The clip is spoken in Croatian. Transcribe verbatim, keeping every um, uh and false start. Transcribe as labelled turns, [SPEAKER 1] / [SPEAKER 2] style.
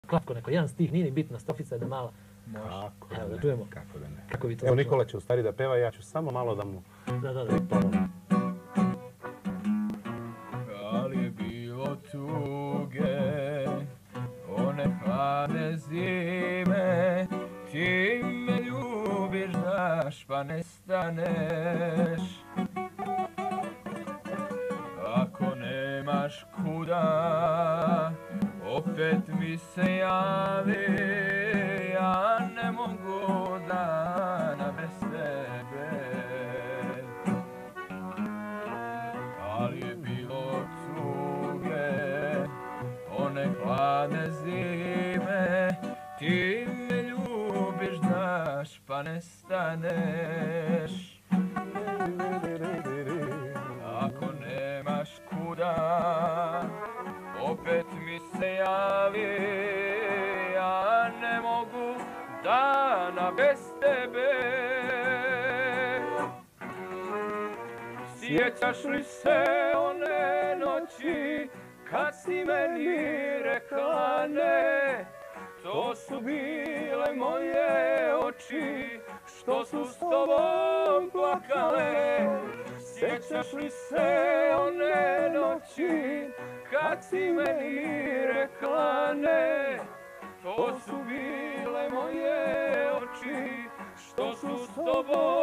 [SPEAKER 1] kratko neko, jedan stih, nije ni bitna, strofica je da mala.
[SPEAKER 2] Kako
[SPEAKER 1] Evo,
[SPEAKER 2] da
[SPEAKER 1] da
[SPEAKER 2] ne,
[SPEAKER 1] čujemo.
[SPEAKER 2] kako da ne.
[SPEAKER 1] Kako vi to
[SPEAKER 2] Evo,
[SPEAKER 1] zapravo-
[SPEAKER 2] Nikola će u stvari da peva, ja ću samo malo da mu
[SPEAKER 1] Da, da, da.
[SPEAKER 2] pripomognem.
[SPEAKER 3] Kad je bilo tuge, one hladne zime, ti me ljubiš, daš pa nestaneš. Ako nemaš kuda, opet mi se javi, ja ne mogu dana bez tebe. Ali je bilo tuge, one hladne zime, ti me ljubiš, daš pa nestaneš. Ako nemaš kuda, opet mi se javi, ja ne mogu dana bez tebe. Sjećaš li se one noći kad si meni rekla ne? To su bile moje oči što su s tobom plakale. Sjećaš li se one noći kad si meni rekla ne? To su bile moje oči što su s tobom